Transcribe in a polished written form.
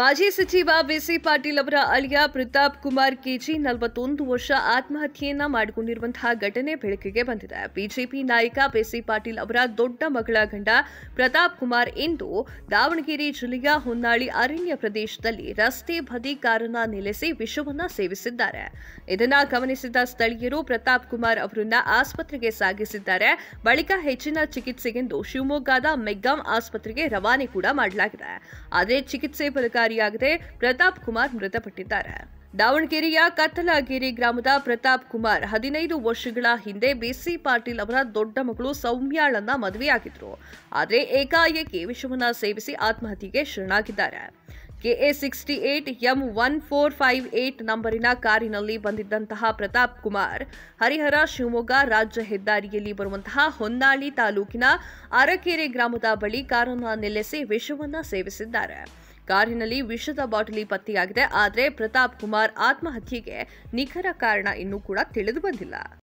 ಮಾಜಿ ಸಚಿವ ಬಿಸಿ ಪಾಟೀಲ್ ಅವರ ಅಳಿಯ ಪ್ರತಾಪ್ ಕುಮಾರ್ ಕೆಜಿ 41 ವರ್ಷ ಆತ್ಮಹತ್ಯೆಯನ್ನ ಮಾಡಿಕೊಂಡಿರುವಂತಹ ಘಟನೆ ಬೆಳಕಿಗೆ ಬಂದಿದೆ. ಬಿಜೆಪಿ ನಾಯಕ ಬಿಸಿ ಪಾಟೀಲ್ ಅವರ ದೊಡ್ಡ ಮಗಳ ಗಂಡ ಪ್ರತಾಪ್ ಕುಮಾರ್ ಇಂದು ದಾವಣಗೆರೆ ಜಿಲ್ಲೆಯ ಹೊನ್ನಾಳಿ ಅರಣ್ಯ ಪ್ರದೇಶದಲ್ಲಿ ರಸ್ತೆ ಬದಿ ಕಾರನ್ನ ನಿಲ್ಲಿಸಿ ವಿಷವನ್ನ ಸೇವಿಸಿದ್ದಾರೆ. ಇದನ್ನ ಗಮನಿಸಿದ ಸ್ಥಳೀಯರು ಪ್ರತಾಪ್ ಕುಮಾರ್ ಅವರನ್ನ ಆಸ್ಪತ್ರೆಗೆ ಸಾಗಿಸಿದ್ದಾರೆ. ಬಳಿಕ ಹೆಚ್ಚಿನ ಚಿಕಿತ್ಸೆಗೆಂದು ಶಿವಮೊಗ್ಗದ ಮೆಗ್ಗಾಂ ಆಸ್ಪತ್ರೆಗೆ ರವಾನೆ ಕೂಡ ಮಾಡಲಾಗಿದೆ. ಆದರೆ ಚಿಕಿತ್ಸೆ ಫಲಕಾರಿಯಾಗದೆ ಪ್ರತಾಪ್ ಕುಮಾರ್ ಮೃತಪಟ್ಟಿದ್ದಾರೆ. ದಾವಣಗೆರೆಯ ಕತ್ತಲಗೇರಿ ಗ್ರಾಮದ ಪ್ರತಾಪ್ ಕುಮಾರ್ 15 ವರ್ಷಗಳ ಹಿಂದೆ ಬಿಸಿ ಪಾಟೀಲ್ ಅವರ ದೊಡ್ಡ ಮಗಳು ಸೌಮ್ಯಾಳನ್ನ ಮದುವೆಯಾಗಿದ್ರು. ಆದರೆ ಏಕಾಏಕಿ ವಿಷವನ್ನ ಸೇವಿಸಿ ಆತ್ಮಹತ್ಯೆಗೆ ಶರಣಾಗಿದ್ದಾರೆ. KA68 M1458 ನಂಬರಿನ ಕಾರಿನಲ್ಲಿ ಬಂದಿದ್ದಂತಹ ಪ್ರತಾಪ್ ಕುಮಾರ್ ಹರಿಹರ ಶಿವಮೊಗ್ಗ ರಾಜ್ಯ ಹೆದ್ದಾರಿಯಲ್ಲಿ ಬರುವಂತಹ ಹೊನ್ನಾಳಿ ತಾಲೂಕಿನ ಅರಕೆರೆ ಗ್ರಾಮದ ಬಳಿ ಕಾರನ್ನು ನಿಲ್ಲಿಸಿ ವಿಷವನ್ನ ಸೇವಿಸಿದ್ದಾರೆ. ಕಾರಿನಲ್ಲಿ ವಿಷದ ಬಾಟಲಿ ಪತ್ತೆಯಾಗಿದೆ. ಆದರೆ ಪ್ರತಾಪ್ ಕುಮಾರ್ ಆತ್ಮಹತ್ಯೆಗೆ ನಿಖರ ಕಾರಣ ಇನ್ನೂ ಕೂಡ ತಿಳಿದು ಬಂದಿಲ್ಲ.